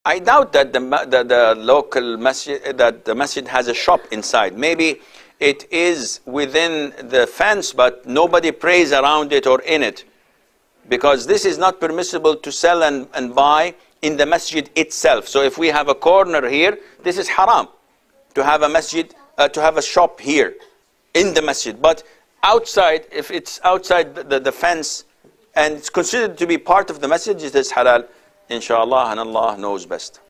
I doubt that the local masjid, that the masjid has a shop inside. Maybe it is within the fence, but nobody prays around it or in it. Because this is not permissible to sell and buy in the masjid itself. So if we have a corner here, this is haram to have a masjid, to have a shop here in the masjid. But outside, if it's outside the fence and it's considered to be part of the masjid, it is halal, inshallah, and Allah knows best.